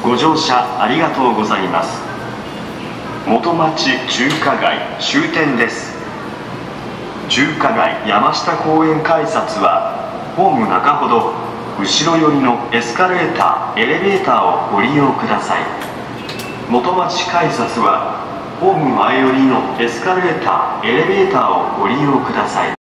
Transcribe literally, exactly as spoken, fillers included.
ご乗車ありがとうございます。元町中華街終点です。中華街山下公園改札はホーム中ほど後ろ寄りのエスカレーターエレベーターをご利用ください。元町改札はホーム前寄りのエスカレーターエレベーターをご利用ください。